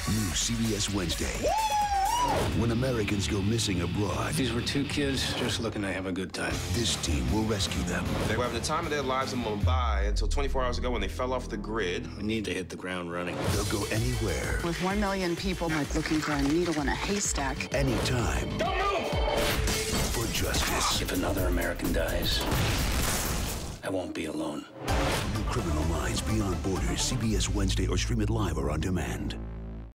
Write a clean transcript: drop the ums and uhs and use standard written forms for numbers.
New CBS Wednesday. When Americans go missing abroad, These were two kids just looking to have a good time. this team will rescue them. They were having the time of their lives in Mumbai until 24 hours ago when they fell off the grid. We need to hit the ground running. They'll go anywhere, With 1 million people like looking for a needle in a haystack. anytime. Don't move! For justice. If another American dies, I won't be alone. New Criminal Minds Beyond Borders, CBS Wednesday, or stream it live or on demand.